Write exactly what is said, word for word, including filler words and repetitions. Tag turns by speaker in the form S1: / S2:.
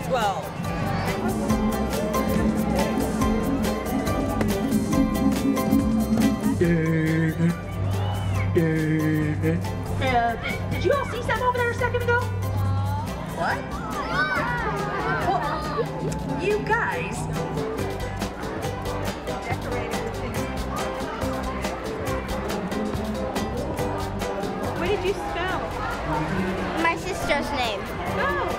S1: twelve.
S2: Uh, did, did you all see something over there a second ago?
S1: What?
S2: Well, you guys.
S3: What did you spell?
S4: My sister's name.
S3: Oh.